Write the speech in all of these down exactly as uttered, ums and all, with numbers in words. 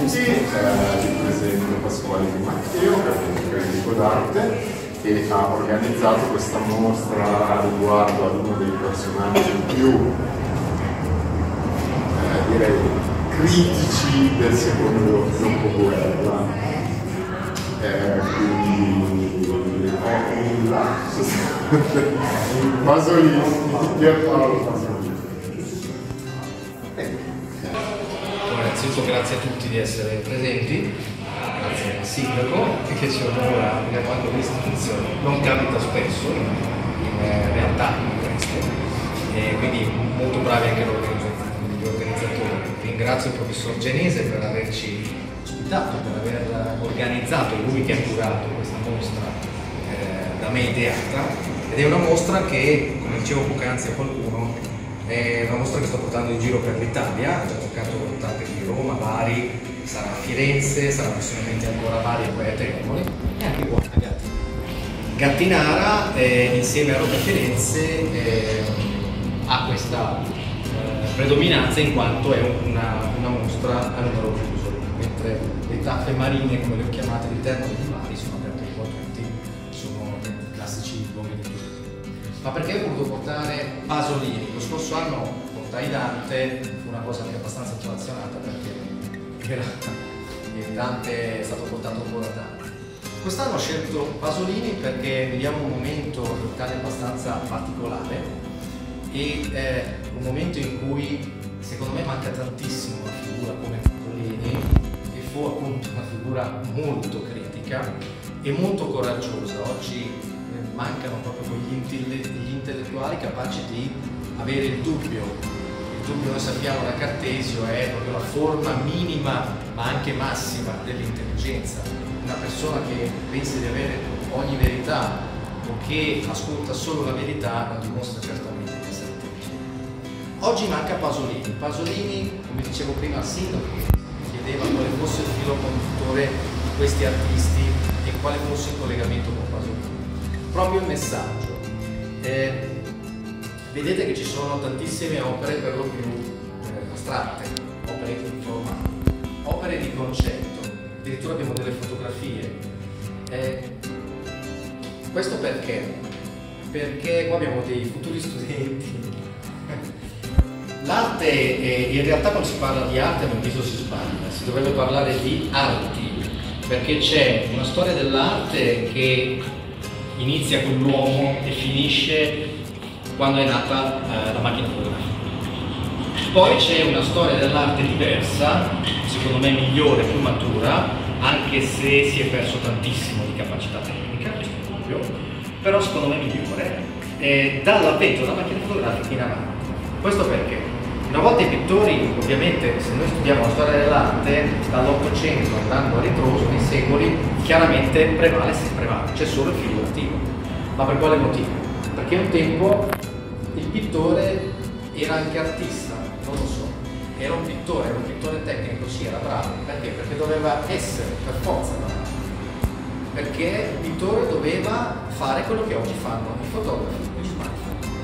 eh, vi presento Pasquale Di Matteo, che è un critico d'arte e ha organizzato questa mostra riguardo ad uno dei personaggi più eh, direi critici del secondo dopoguerra. Eh, quindi ho un Pasolini, Pierpaolo Pasolini. Innanzitutto grazie a tutti di essere presenti, grazie al sindaco che ci onora, abbiamo anche questa funzione, non capita spesso in realtà in questo, e quindi molto bravi anche gli organizzatori. Ringrazio il professor Genese per averci ospitato, per aver organizzato, lui che ha curato questa mostra eh, da me ideata, ed è una mostra che, come dicevo poc'anzi a qualcuno, è una mostra che sto portando in giro per l'Italia, ho già toccato tante di Roma, Bari, sarà a Firenze, sarà prossimamente ancora a Bari e poi a Termoli e anche qua a Gattinara. Gattinara eh, insieme a Roma e Firenze eh, ha questa eh, predominanza in quanto è una, una mostra a numero chiuso, mentre le tappe marine, come le ho chiamate, di Termoli e di Bari sono aperte un po' a tutti, sono i classici luoghi di turismo. Ma perché ho voluto portare Pasolini? Lo scorso anno portai Dante, fu una cosa anche abbastanza inflazionata perché era, Dante è stato portato un po' da Dante. Quest'anno ho scelto Pasolini perché viviamo un momento in Italia abbastanza particolare e eh, un momento in cui secondo me manca tantissimo una figura come Pasolini, che fu appunto una figura molto critica e molto coraggiosa. Oggi mancano proprio quegli intellettuali capaci di avere il dubbio. Il dubbio, noi sappiamo, da Cartesio è proprio la forma minima ma anche massima dell'intelligenza. Una persona che pensa di avere ogni verità o che ascolta solo la verità non dimostra certamente di essere intelligente. Oggi manca Pasolini. Pasolini, come dicevo prima al sindaco, chiedeva quale fosse il filo conduttore di questi artisti e quale fosse il collegamento con Pasolini. Proprio il messaggio. Eh, vedete che ci sono tantissime opere per lo più eh, astratte, opere informali, opere di concetto, addirittura abbiamo delle fotografie. Eh, questo perché? Perché qua abbiamo dei futuri studenti. L'arte, eh, in realtà quando si parla di arte a mio avviso si sbaglia, si dovrebbe parlare di arti, perché c'è una storia dell'arte che inizia con l'uomo e finisce quando è nata eh, la macchina fotografica. Poi c'è una storia dell'arte diversa, secondo me migliore, più matura, anche se si è perso tantissimo di capacità tecnica, questo è ovvio, però secondo me migliore, eh, dall'avvento della macchina fotografica in avanti. Questo perché? Una volta i pittori, ovviamente, se noi studiamo la storia dell'arte, dall'Ottocento andando a ritroso, nei secoli, chiaramente prevale sempre prevale, c'è solo il figurativo. Ma per quale motivo? Perché un tempo il pittore era anche artista, non lo so, era un pittore, era un pittore tecnico, sì, era bravo. Perché? Perché doveva essere per forza bravo. Perché il pittore doveva fare quello che oggi fanno i fotografi, gli smartphone.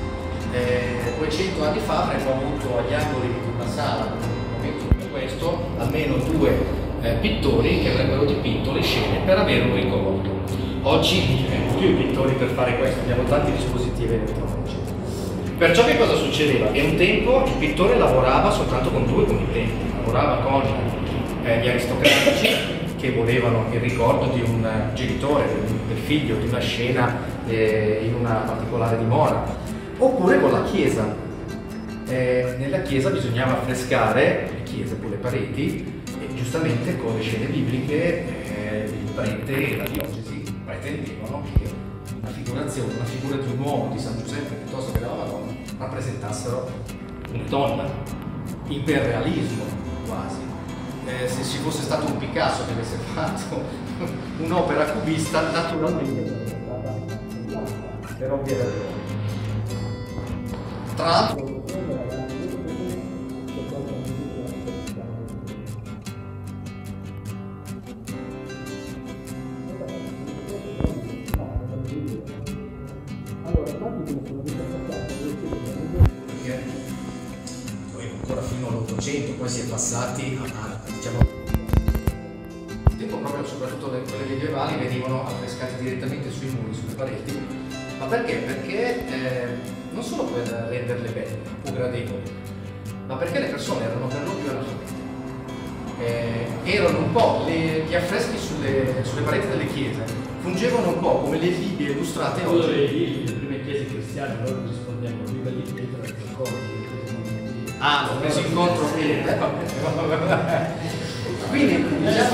Eh, duecento anni fa avremmo avuto agli angoli di una sala, in un momento come questo, almeno due eh, pittori che avrebbero dipinto le scene per avere un ricordo. Oggi non abbiamo più i pittori per fare questo, abbiamo tanti dispositivi elettronici. Perciò che cosa succedeva? Che un tempo il pittore lavorava soltanto con due committenti, lavorava con eh, gli aristocratici che volevano il ricordo di un genitore, del figlio, di una scena eh, in una particolare dimora, oppure con la chiesa. Eh, nella chiesa bisognava affrescare le chiese, poi le pareti, e giustamente con le scene bibliche eh, il prete e la diocesi pretendevano che una figurazione, una figura di un uomo, di San Giuseppe piuttosto che della Madonna, rappresentassero una donna, iperrealismo quasi. Eh, se ci fosse stato un Picasso che avesse fatto un'opera cubista, naturalmente per ovvie ragioni. Tra l'altro ancora fino all'Ottocento, poi si è passati a, a diciamo soprattutto le, quelle medievali, venivano affrescate direttamente sui muri, sulle pareti. Ma perché? Perché eh, non solo per renderle belle o gradevoli, ma perché le persone erano per lo più analfabete. Eh, erano un po' le, gli affreschi sulle, sulle pareti delle chiese, fungevano un po' come le Bibbie illustrate oggi. Lì, le prime chiese cristiane loro rispondevano viva lì dietro e ah, l'ho preso incontro qui. Quindi diciamo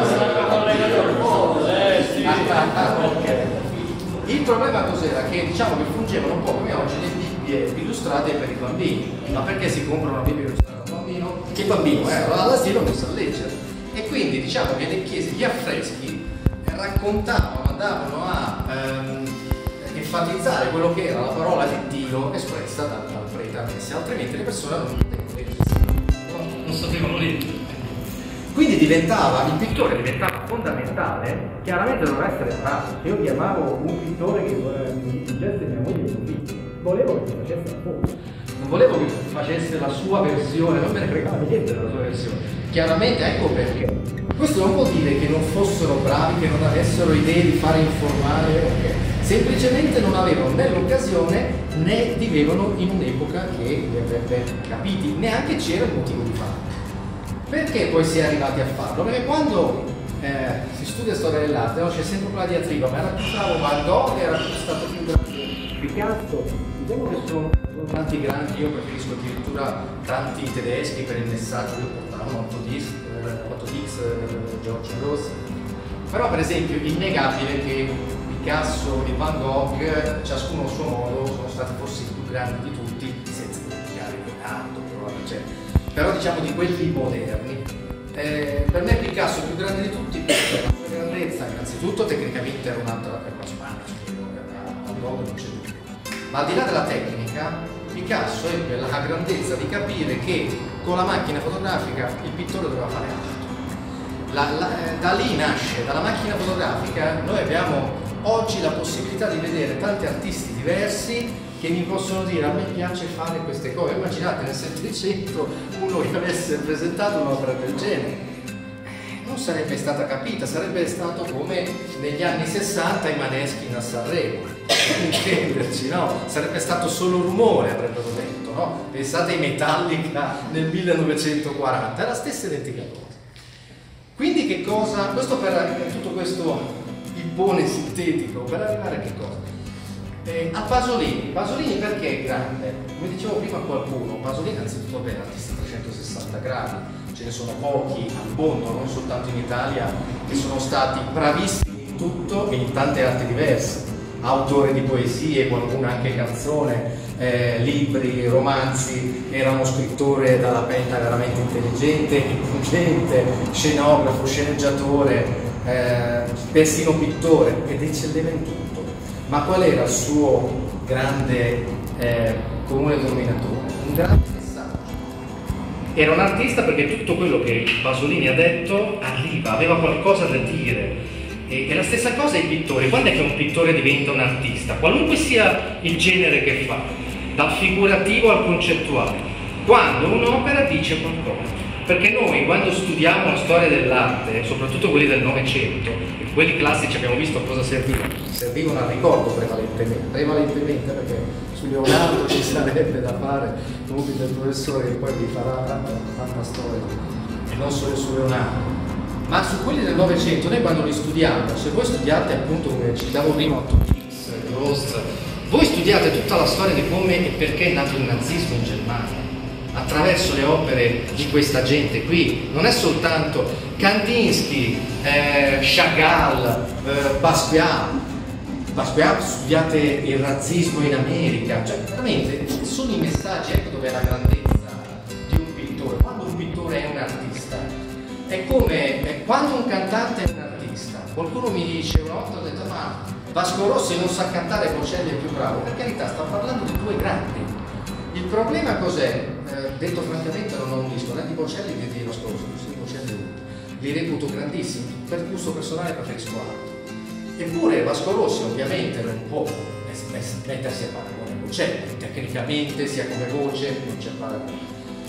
che il problema cos'era? Che diciamo che fungevano un po' come oggi le Bibbie illustrate per i bambini. Ma perché si compra una Bibbia illustrata a un bambino? Che bambino? Eh, all'asilo non sa leggere. E quindi diciamo che le chiese, gli affreschi raccontavano, andavano a ehm, enfatizzare quello che era la parola di Dio espressa dal, dal prete a messa, altrimenti le persone non potevano leggere, non sapevano leggere. Quindi diventava, il pittore diventava fondamentale, chiaramente doveva essere bravo. Io chiamavo un pittore che mi dipingesse mia moglie così, volevo che mi facesse la foto, non volevo che facesse la sua versione, non me ne fregava niente della sua versione. Chiaramente ecco perché. Questo non vuol dire che non fossero bravi, che non avessero idee di fare informale, okay. Semplicemente non avevano né l'occasione né vivevano in un'epoca che li avrebbe capiti, neanche c'era il motivo di farlo. Perché poi si è arrivati a farlo? Perché quando eh, si studia storia dell'arte no, c'è sempre quella diatriba, ma era più bravo Van Gogh, era stato più grande Picasso, diciamo che sono, sono tanti grandi, io preferisco addirittura tanti tedeschi per il messaggio che portavano, Otto Dix, eh, George Gross. Però per esempio è innegabile che Picasso e Van Gogh, ciascuno a suo modo, sono stati forse i più grandi di tutti, senza dimenticare Leonardo, eccetera. Però diciamo di quelli moderni. Eh, per me Picasso è il più grande di tutti perché la sua grandezza innanzitutto tecnicamente era un'altra per la spalla, Van Gogh non c'è dubbio. Ma al di là della tecnica, Picasso ebbe la grandezza di capire che con la macchina fotografica il pittore doveva fare altro. La, la, da lì nasce, dalla macchina fotografica, noi abbiamo oggi la possibilità di vedere tanti artisti diversi che mi possono dire a me piace fare queste cose. Immaginate nel Settecento uno che avesse presentato un'opera del genere, non sarebbe stata capita, sarebbe stato come negli anni sessanta i Maneskin a Sanremo, intenderci, no? Sarebbe stato solo rumore, avrebbero detto, no? Pensate ai Metallica nel millenovecentoquaranta, è la stessa identica cosa. Quindi che cosa? Questo per tutto questo ippone sintetico, per arrivare a che cosa? Eh, a Pasolini, Pasolini perché è grande? Come dicevo prima qualcuno, Pasolini anzitutto è un artista a trecentosessanta gradi, ce ne sono pochi al mondo, non soltanto in Italia, che sono stati bravissimi in tutto e in tante arti diverse, autore di poesie, qualcuna anche canzone, eh, libri, romanzi, era uno scrittore dalla penna veramente intelligente, influente, scenografo, sceneggiatore, eh, persino pittore ed eccelleva in tutto. Ma qual era il suo grande eh, comune denominatore? Un grande messaggio. Era un artista perché tutto quello che Pasolini ha detto arriva, aveva qualcosa da dire. E, e la stessa cosa ai pittori. Quando è che un pittore diventa un artista? Qualunque sia il genere che fa, dal figurativo al concettuale. Quando un'opera dice qualcosa. Perché noi quando studiamo la storia dell'arte, soprattutto quelli del Novecento, e quelli classici abbiamo visto a cosa servivano, servivano al ricordo prevalentemente, prevalentemente perché su Leonardo ci sarebbe da fare, dubbi del professore che poi vi farà tanta, tanta storia, e non solo su Leonardo. Ma su quelli del Novecento, noi quando li studiamo, se voi studiate appunto come citavo prima Otto Dix, Gross, voi studiate tutta la storia di come e perché è nato il nazismo in Germania, attraverso le opere di questa gente qui. Non è soltanto Kandinsky, eh, Chagall, eh, Basquiat. Basquiat, studiate il razzismo in America, cioè veramente sono i messaggi, ecco dove è la grandezza di un pittore. Quando un pittore è un artista, è come è quando un cantante è un artista. Qualcuno mi dice, una volta ho detto, ma Vasco Rossi non sa cantare, Bocelli è più bravo. Per carità, sta parlando di due grandi. Il problema cos'è? Eh, detto francamente non ho un disco né di Bocelli né di Vasco Rossi, di Bocelli uno. Li reputo grandissimi, per gusto personale preferisco altro. Eppure Vasco Rossi ovviamente non può mettersi a paragone con Bocelli, tecnicamente sia come voce non c'è paragone.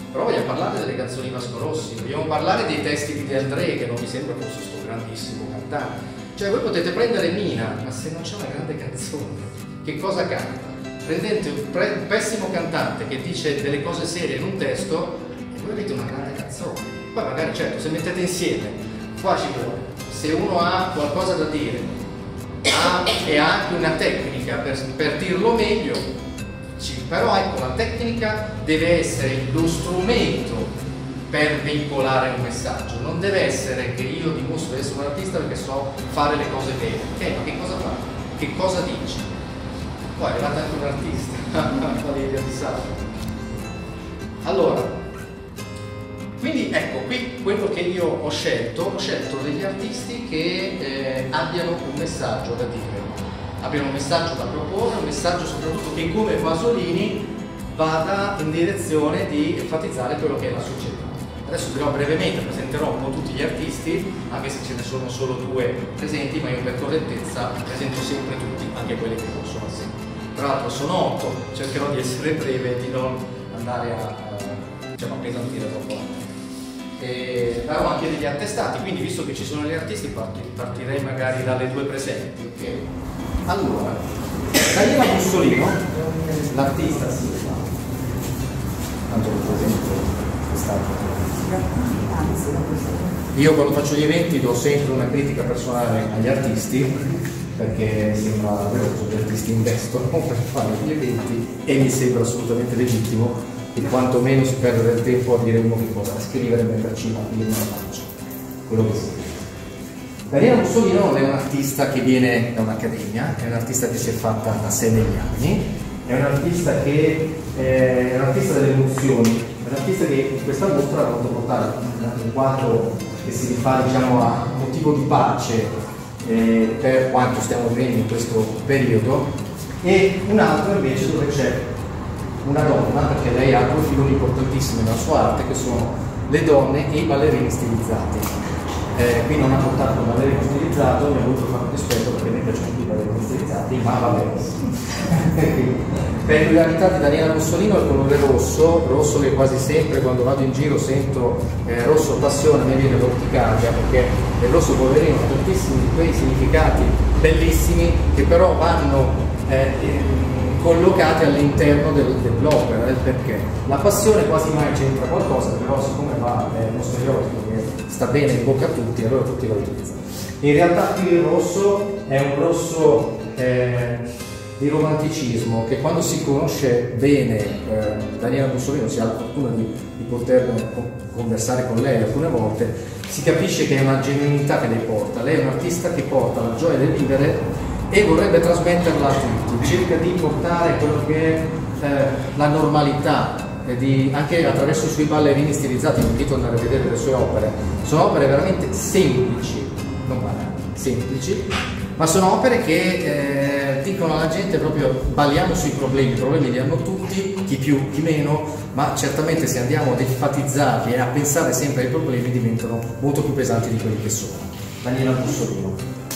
però vogliamo parlare delle canzoni di Vasco Rossi, vogliamo parlare dei testi di De André, che non mi sembra fosse questo grandissimo cantante. Cioè voi potete prendere Mina, ma se non c'è una grande canzone, che cosa canta? Prendete un pessimo cantante che dice delle cose serie in un testo e voi avete una grande canzone. Poi magari, certo, se mettete insieme, qua ci vuole, se uno ha qualcosa da dire ha, e ha anche una tecnica per, per dirlo meglio, ci, però ecco, la tecnica deve essere lo strumento per veicolare un messaggio, non deve essere che io dimostro di essere un artista perché so fare le cose bene. Ok, ma che cosa fa? Che cosa dici? Poi è arrivato anche un artista, Valeria Di Salvo. Allora, quindi ecco, qui quello che io ho scelto, ho scelto degli artisti che eh, abbiano un messaggio da dire, abbiano un messaggio da proporre, un messaggio soprattutto che come Pasolini vada in direzione di enfatizzare quello che è la società. Adesso però brevemente presenterò un po' tutti gli artisti, anche se ce ne sono solo due presenti, ma io per correttezza presento sempre tutti, anche quelli che non sono assenti. Tra l'altro sono otto, cercherò di essere breve e di non andare a, a diciamo, appesantire troppo. E darò anche degli attestati, quindi visto che ci sono gli artisti partirei magari dalle due presenti. Okay? Allora, Daniela Bussolino, l'artista si fa, tanto lo presento. Io quando faccio gli eventi do sempre una critica personale agli artisti, perché sembra vero che gli artisti investono per fare gli eventi e mi sembra assolutamente legittimo che quantomeno si perde del tempo a dire uno che cosa, a scrivere e metterci la firma e faccia quello che si deve. Daniela Bussolino non è un artista che viene da un'accademia, è un artista che si è fatta da sé negli anni, è un artista che è un artista delle emozioni, è un artista che in questa mostra ha voluto portare un quadro che si rifà, diciamo, a motivo di pace eh, per quanto stiamo vivendo in questo periodo, e un altro invece dove c'è una donna, perché lei ha due filoni importantissimi nella sua arte che sono le donne e i ballerini stilizzati. Eh, qui non ha portato un ballerino stilizzato, mi ha voluto fare un dispetto perché mi piacciono più i ballerini stilizzati, ma va bene. Peculiarità di Daniela Bussolino è il colore rosso, rosso che quasi sempre quando vado in giro sento eh, rosso passione, mi viene l'orticaria, perché il rosso poverino ha tantissimi di quei significati bellissimi che però vanno eh, collocati all'interno del, dell'opera, del perché. La passione quasi mai c'entra qualcosa, però siccome va è uno stereotipo che sta bene in bocca a tutti, allora tutti lo utilizzano. In realtà qui il rosso è un rosso eh, di romanticismo che quando si conosce bene eh, Daniela Bussolino, si ha la fortuna di, di poter conversare con lei alcune volte, si capisce che è una genuinità che lei porta. Lei è un artista che porta la gioia del vivere e vorrebbe trasmetterla a tutti, cerca di portare quello che è eh, la normalità, eh, di, anche attraverso i suoi ballerini stilizzati. Vi invito ad andare a vedere le sue opere, sono opere veramente semplici, non banali, semplici, ma sono opere che eh, dicono alla gente proprio balliamo sui problemi, i problemi li hanno tutti, chi più, chi meno, ma certamente se andiamo ad enfatizzarli e a pensare sempre ai problemi diventano molto più pesanti di quelli che sono. Daniela Bussolino.